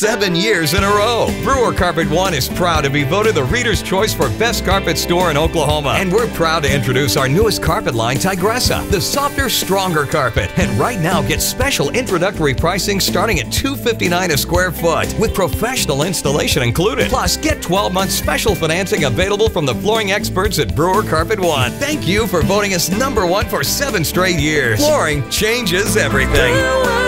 7 years in a row. Brewer Carpet One is proud to be voted the Reader's Choice for Best Carpet Store in Oklahoma. And we're proud to introduce our newest carpet line, Tigressa, the softer, stronger carpet. And right now, get special introductory pricing starting at $259 a square foot with professional installation included. Plus, get 12-month special financing available from the flooring experts at Brewer Carpet One. Thank you for voting us #1 for 7 straight years. Flooring changes everything.